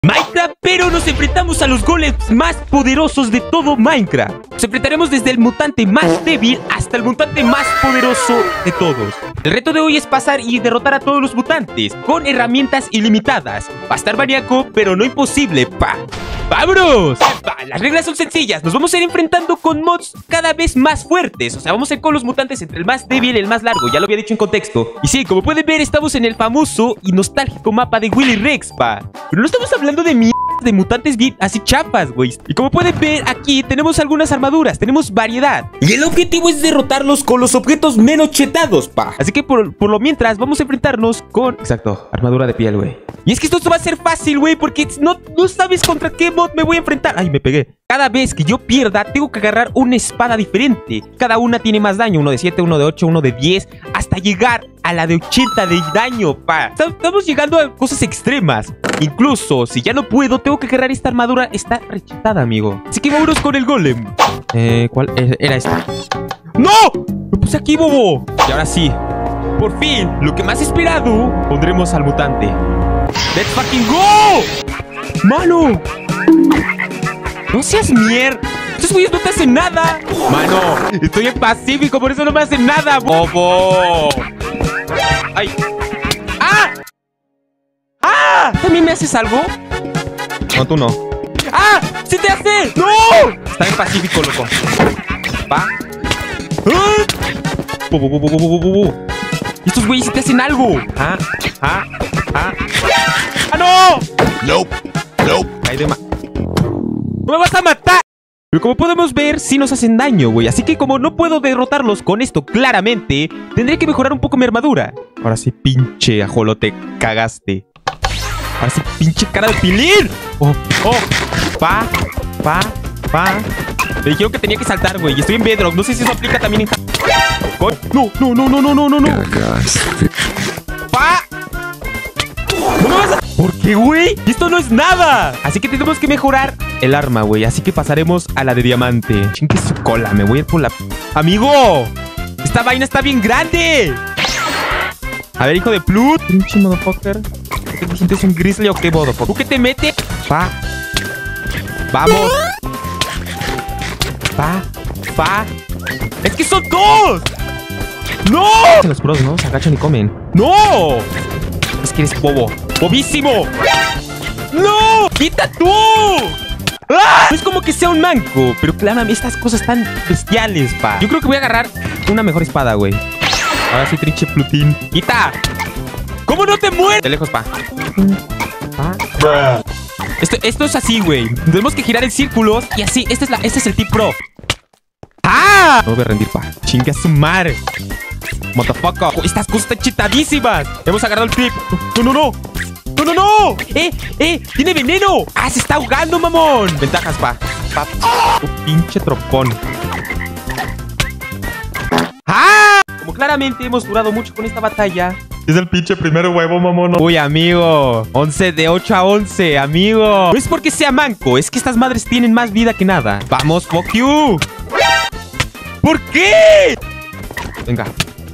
Minecraft, pero nos enfrentamos a los golems más poderosos de todo Minecraft. Nos enfrentaremos desde el mutante más débil hasta el mutante más poderoso de todos. El reto de hoy es pasar y derrotar a todos los mutantes con herramientas ilimitadas. Va a estar maníaco, pero no imposible, pa. ¡Vámonos! Las reglas son sencillas. Nos vamos a ir enfrentando con mods cada vez más fuertes. O sea, vamos a ir con los mutantes entre el más débil y el más largo. Ya lo había dicho en contexto. Y sí, como pueden ver, estamos en el famoso y nostálgico mapa de Willy Rex, pa. Pero no estamos hablando de mierda de mutantes bien así chapas, güey. Y como pueden ver, aquí tenemos algunas armaduras. Tenemos variedad. Y el objetivo es derrotarlos con los objetos menos chetados, pa. Así que por lo mientras vamos a enfrentarnos con... Exacto, armadura de piel, güey. Y es que esto va a ser fácil, güey, porque no sabes contra qué mod me voy a enfrentar. Ay, me pegué. Cada vez que yo pierda, tengo que agarrar una espada diferente. Cada una tiene más daño. Uno de 7, uno de 8, uno de 10. Hasta llegar a la de 80 de daño, pa. Estamos llegando a cosas extremas. Incluso, si ya no puedo, tengo que agarrar esta armadura. Está rechetada, amigo. Así que vámonos con el golem. ¿Cuál era esta? ¡No! Lo puse aquí, bobo. Y ahora sí. Por fin, lo que más esperado, pondremos al mutante. ¡Let's fucking go! ¡Mano! ¡No seas mierda! ¡Estos güeyes no te hacen nada! ¡Mano! Estoy en pacífico, por eso no me hacen nada, bobo. ¡Ay! ¡Ah! ¡Ah! ¿También me haces algo? No, tú no. ¡Ah! ¡Sí te hace! ¡No! Está en pacífico, loco. Va. Estos güeyes sí te hacen algo. ¡Ah! ¡Ah! ¡Ah! ¡Ah, no! Nope. Hay de más. ¡No me vas a matar! Pero como podemos ver, sí nos hacen daño, güey. Así que como no puedo derrotarlos con esto claramente, tendré que mejorar un poco mi armadura. Ahora sí, pinche ajolote, cagaste. Ahora sí, pinche cara de pilín. ¡Oh! Pa. Me dijeron que tenía que saltar, güey. Y estoy en Bedrock. No sé si eso aplica también en... No. Pa. ¡No me vas a... ¿Por qué, güey? Esto no es nada. Así que tenemos que mejorar el arma, güey. Así que pasaremos a la de diamante. Chingue su cola, me voy a ir por la... ¡Amigo! ¡Esta vaina está bien grande! A ver, hijo de Plut. Pinche motherfucker. ¿Qué te sientes, un grizzly o qué, motherfucker? ¿Tú qué te metes? Pa. ¡Vamos! Pa. ¡Es que son dos! ¡No! Los pros, ¿no? Se agachan y comen. ¡No! Es que eres bobo. ¡Bobísimo! ¡No! ¡Quita tú! ¡Ah! No es como que sea un manco, pero claramente estas cosas están bestiales, pa. Yo creo que voy a agarrar una mejor espada, güey. Ahora sí, trinche Plutín. ¡Quita! ¿Cómo no te mueres? De lejos, pa. Esto es así, güey. Tenemos que girar en círculos y así. Este es el tip pro. ¡Ah! No voy a rendir, pa. Chinga su madre. Motherfucker. Estas cosas están chetadísimas. Hemos agarrado el tip. No. Tiene veneno. Ah, se está ahogando, mamón. Ventajas, pa. Pinche tropón. ¡Ah! Como claramente hemos durado mucho con esta batalla. Es el pinche primer huevo, mamón. Uy, amigo. 11 de 8 a 11, amigo. No es porque sea manco, es que estas madres tienen más vida que nada. Vamos, fuck you. ¿Por qué? Venga.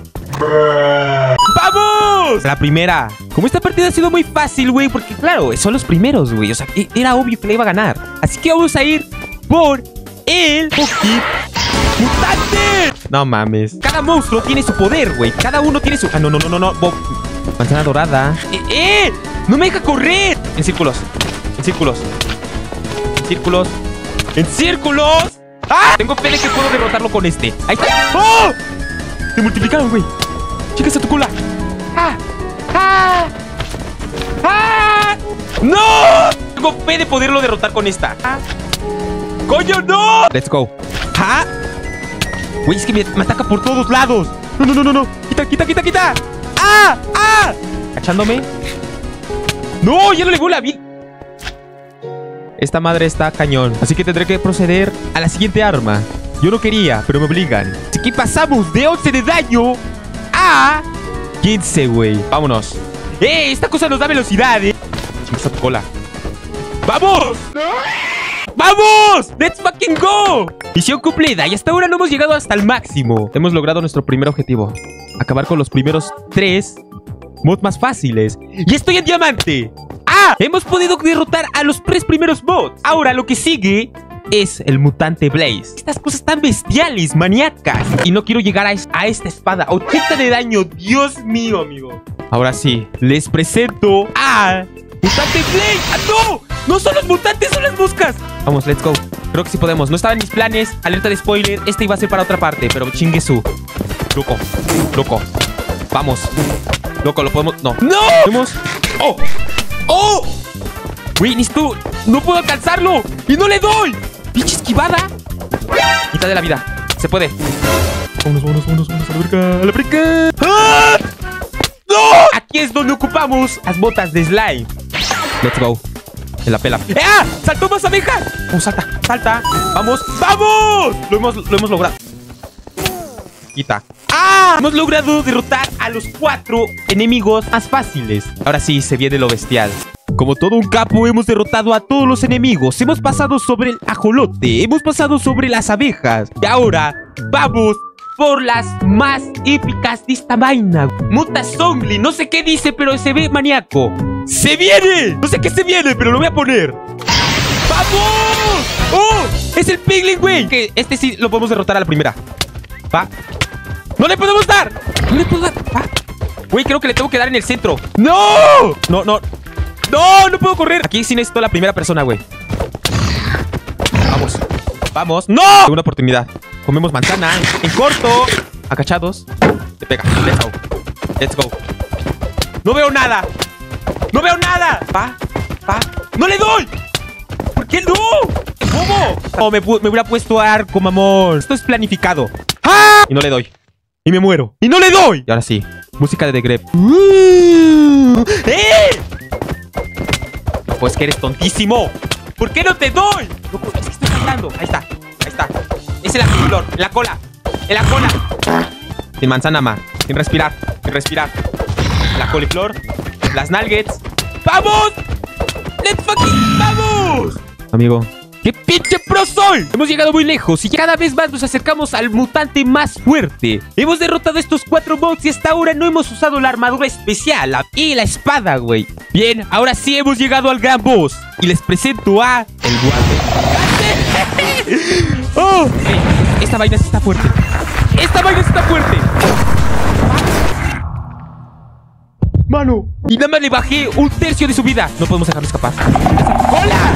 ¡Vamos! La primera. Como esta partida ha sido muy fácil, güey, porque claro, son los primeros, güey. O sea, era obvio que la iba a ganar. Así que vamos a ir por el Poki Mutante. No mames. Cada monstruo tiene su poder, güey. Cada uno tiene su... Ah, no. Manzana dorada. No me deja correr. En círculos. ¡Ah! Tengo fe de que puedo derrotarlo con este. Ahí está. ¡Oh! Te multiplicaron, güey. Chicas a tu cola. ¡No! Tengo fe de poderlo derrotar con esta. ¡Coño, no! Let's go. Güey, es que me ataca por todos lados. No. Quita. ¡Ah! ¿Cachándome? ¡No! Ya no le voy la vida. Esta madre está cañón. Así que tendré que proceder a la siguiente arma. Yo no quería, pero me obligan. Así que pasamos de 11 de daño a 15, güey. Vámonos. Esta cosa nos da velocidad, Chingas a tu cola. ¡Vamos! ¡Vamos! ¡Let's fucking go! Misión cumplida. Y hasta ahora no hemos llegado hasta el máximo. Hemos logrado nuestro primer objetivo. Acabar con los primeros 3 mods más fáciles. ¡Y estoy en diamante! ¡Ah! ¡Ah! Hemos podido derrotar a los 3 primeros bots. Ahora lo que sigue es el mutante Blaze. Estas cosas tan bestiales, maníacas. Y no quiero llegar a esta espada. 80 de daño, Dios mío, amigo. Ahora sí, les presento a mutante Blaze. ¡Ah, no! No son los mutantes, son las moscas. Vamos, let's go. Creo que sí podemos. No estaba en mis planes. Alerta de spoiler. Este iba a ser para otra parte, pero chingue su. Loco, loco. Vamos. Loco, lo podemos. No. ¡No! ¿Podemos? ¡Oh! ¡Oh! Güey, necesito. No puedo alcanzarlo. Y no le doy. Pinche esquivada. Mitad de la vida. Se puede. Vámonos. A la brica. A la brica. ¡Ah! ¡No! Aquí es donde ocupamos las botas de slime. Let's go. Se la pela. ¡Ah! ¡Saltó más abejas! Salta. Vamos. Lo hemos logrado. Quita. ¡Ah! Hemos logrado derrotar a los 4 enemigos más fáciles. Ahora sí, se viene lo bestial. Como todo un capo, hemos derrotado a todos los enemigos. Hemos pasado sobre el ajolote. Hemos pasado sobre las abejas. Y ahora vamos por las más épicas de esta vaina. Mutasongli. No sé qué dice, pero se ve maníaco. ¡Se viene! No sé qué se viene, pero lo voy a poner. ¡Vamos! ¡Oh! Es el Piglin, güey. Que este sí lo podemos derrotar a la primera. Va. ¡No le podemos dar! ¡No le puedo dar! Va. Güey, creo que le tengo que dar en el centro. ¡No! No puedo correr. Aquí sí necesito la primera persona, güey. Vamos. ¡No! Segunda oportunidad. Comemos manzana en corto. Agachados. Te pega. Let's go. No veo nada. Va. ¡No le doy! ¿Por qué no? ¿Cómo? Oh, me hubiera puesto arco, mamón. Esto es planificado. ¡Ah! Y no le doy. Y me muero. Y no le doy. Y ahora sí. Música de The Grep. Pues que eres tontísimo. ¿Por qué no te doy? Loco, es que estoy saltando. Ahí está. Es el coliflor. En la cola. Sin manzana más. Sin respirar. La coliflor. Las nuggets. ¡Vamos! ¡Let's fucking vamos! Amigo, ¡qué pinche pro soy! Hemos llegado muy lejos y cada vez más nos acercamos al mutante más fuerte. Hemos derrotado a estos 4 bots y hasta ahora no hemos usado la armadura especial y la espada, güey. Bien, ahora sí hemos llegado al gran boss. Y les presento a... el guante. ¡Oh! Hey, esta vaina sí está fuerte. ¡Mano! Y nada más le bajé 1/3 de su vida. No podemos dejarlo escapar. ¡Hola!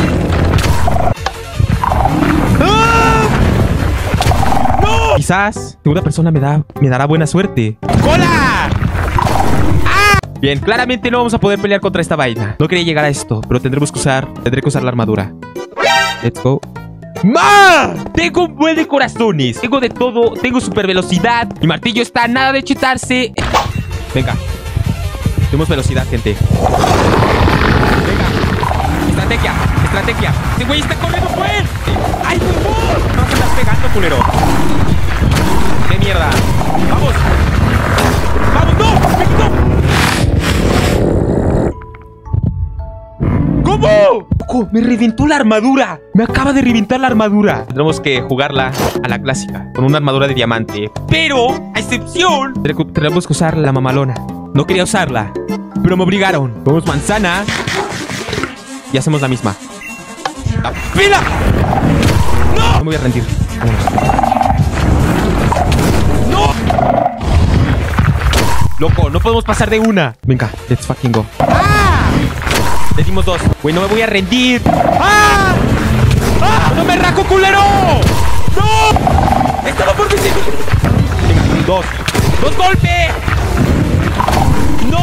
¡Ah! ¡No! Quizás segunda persona me dará buena suerte. ¡Hola! ¡Ah! Bien, claramente no vamos a poder pelear contra esta vaina. No quería llegar a esto, pero tendré que usar la armadura. Let's go. ¡Ma! Tengo un buen de corazones. Tengo de todo. Tengo super velocidad. Mi martillo está a nada de chetarse. Venga. Tenemos velocidad, gente. Venga. Estrategia. Este güey está corriendo fuerte. ¡Ay, por favor! No me estás pegando, culero. ¡Qué mierda! ¡Vamos! ¡No! ¡Me quitó! ¿Cómo? Me reventó la armadura. Me acaba de reventar la armadura. Tendremos que jugarla a la clásica, con una armadura de diamante. Pero, a excepción, tendremos que usar la mamalona. No quería usarla, pero me obligaron. Vamos manzana y hacemos la misma. ¡La pila! ¡No! No me voy a rendir. ¡No! Loco, no podemos pasar de una. Venga, let's fucking go. ¡Ah! Le dimos 2. Güey, no me voy a rendir. ¡Ah! ¡Ah! ¡No me rajo, culero! ¡No! ¡Estaba por decir! Venga, 2 golpes. ¡No!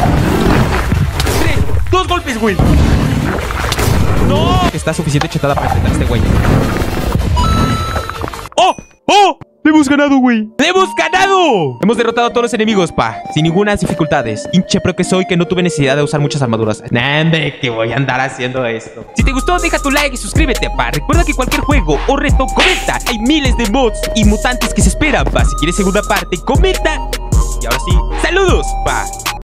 3, 2 golpes, güey. ¡No! Está suficiente chetada para enfrentar a este güey. ¡Oh! ¡Le hemos ganado, güey! ¡Le hemos ganado! Hemos derrotado a todos los enemigos, pa. Sin ninguna dificultades. Hinche pro que soy, que no tuve necesidad de usar muchas armaduras. Nah, hombre, que voy a andar haciendo esto. Si te gustó, deja tu like y suscríbete, pa. Recuerda que cualquier juego o reto, comenta. Hay miles de mods y mutantes que se esperan, pa. Si quieres segunda parte, comenta. Y ahora sí, ¡saludos, pa!